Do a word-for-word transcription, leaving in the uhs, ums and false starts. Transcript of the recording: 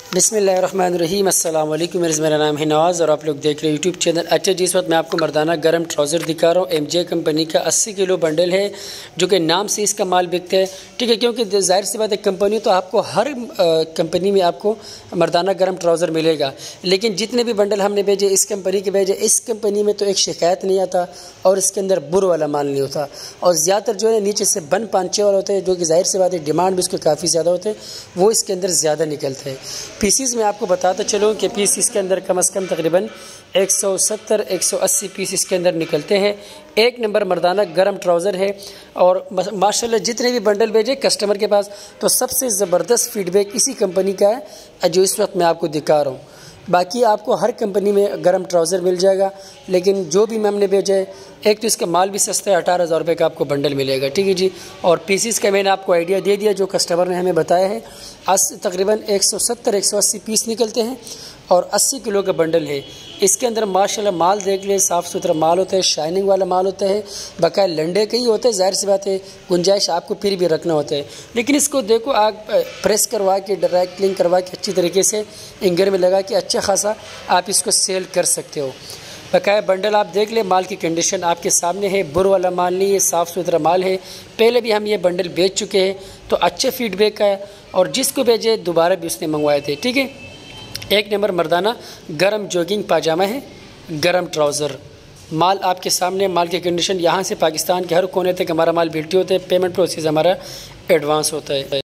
बिस्मिल्लाहिर्रहमानिर्रहीम अस्सलाम वालेकुम। मेरा नाम है नवाज़ और आप लोग देख रहे हैं यूट्यूब चैनल। अच्छा जी, इस वक्त मैं आपको मर्दाना गर्म ट्राउज़र दिखा रहा हूँ। एमजे कंपनी का अस्सी किलो बंडल है, जो कि नाम से इसका माल बिकता है, ठीक है। क्योंकि ज़ाहिर सी बात है, कंपनी तो आपको हर कंपनी में आपको मर्दाना गर्म ट्राउज़र मिलेगा, लेकिन जितने भी बंडल हमने भेजे इस कंपनी के भेजे, इस कंपनी में तो एक शिकायत नहीं आता और इसके अंदर बुर वाला माल नहीं होता। और ज़्यादातर जो है नीचे से बन पांचे वाला होते हैं, जो कि ज़ाहिर सी बात है डिमांड भी उसके काफ़ी ज़्यादा होते हैं, वो इसके अंदर ज़्यादा निकलते हैं। पीसीस में आपको बताता चलूँ कि पीस इसके अंदर कम अज़ कम तकरीबन एक सौ सत्तर एक सौ अस्सी पीस इसके अंदर निकलते हैं। एक नंबर मर्दाना गर्म ट्राउज़र है और माशाल्लाह जितने भी बंडल भेजे कस्टमर के पास, तो सबसे ज़बरदस्त फीडबैक इसी कंपनी का है जो इस वक्त मैं आपको दिखा रहा हूँ। बाकी आपको हर कंपनी में गर्म ट्राउज़र मिल जाएगा, लेकिन जो भी हमने भेजा है, एक तो इसका माल भी सस्ता है, अठारह हज़ार रुपये का आपको बंडल मिलेगा, ठीक है जी। और पीसीस का मैंने आपको आइडिया दे दिया जो कस्टमर ने हमें बताया है। आज तकरीबन एक सौ सत्तर एक सौ अस्सी पीस निकलते हैं और अस्सी किलो का बंडल है। इसके अंदर माशाल्लाह माल देख ले, साफ़ सुथरा माल होता है, शाइनिंग वाला माल होता है, बकाया लंडे का ही होता है। ज़ाहिर सी बात है गुंजाइश आपको फिर भी रखना होता है, लेकिन इसको देखो आप प्रेस करवा के ड्राई क्लीन करवा के अच्छी तरीके से इंगर में लगा के अच्छा खासा आप इसको सेल कर सकते हो। बकाया बंडल आप देख ले, माल की कंडीशन आपके सामने है, बुर वाला माल नहीं है, साफ़ सुथरा माल है। पहले भी हम ये बंडल बेच चुके हैं तो अच्छे फीडबैक है, और जिसको भेजे दोबारा भी उसने मंगवाए थे, ठीक है। एक नंबर मर्दाना गरम जॉगिंग पाजामा है, गरम ट्राउज़र। माल आपके सामने, माल की कंडीशन यहाँ से पाकिस्तान के हर कोने तक हमारा माल भेजते होते हैं। पेमेंट प्रोसेस हमारा एडवांस होता है।